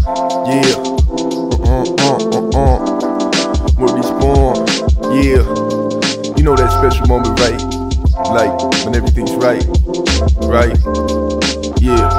Yeah. Word is born. Yeah. You know that special moment, right? Like when everything's right. Right? Yeah.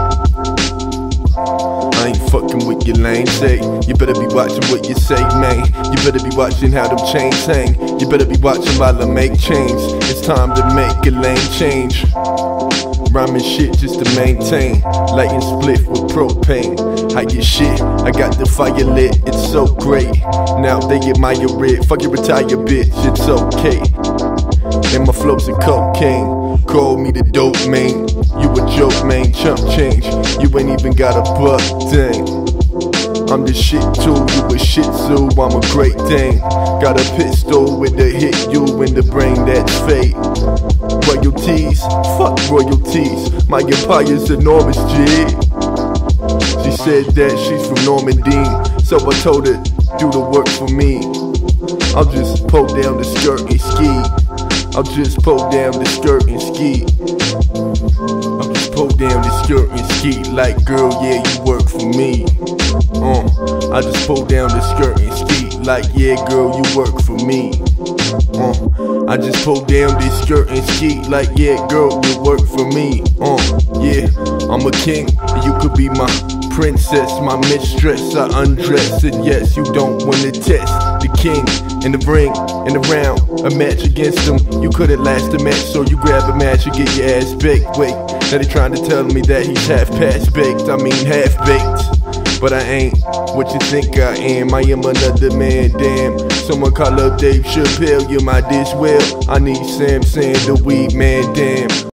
I ain't fucking with your lame say. You better be watching what you say, man. You better be watching how them chains hang. You better be watching while I make change. It's time to make a lane change. Rhyming shit just to maintain. Lighting spliff with propane. I get shit, I got the fire lit. It's so great. Now they admire it. Fuck your retire bitch, it's okay. And my flows are cocaine. Call me the dope man. You a joke, man, chump change. You ain't even got a buck, dang. I'm the shit too, you a shih tzu, I'm a great Dane. Got a pistol with a hit you in the brain, that's fate. Royalties, fuck royalties. My empire's enormous, G. She said that she's from Normandy, so I told her, do the work for me. I'll just pull down the skirt and ski. I'll just pull down the skirt and ski. I'll just pull down the skirt and ski. Like, girl, yeah, you work for me. I just pull down the skirt and ski. Like, yeah, girl, you work for me. I just pull down this skirt and ski. Like, yeah, girl, you work for me. Yeah, I'm a king, and you could be my princess, my mistress. I undress, and yes, you don't wanna test the king in the ring, in the round, a match against him. You couldn't last a match, so you grab a match and get your ass baked. Wait, now they trying to tell me that he's half past baked. I mean half baked, but I ain't what you think I am. I am another man, damn. Someone call up Dave Chappelle, you're my dish well. I need Sam Sand, the weed man, damn.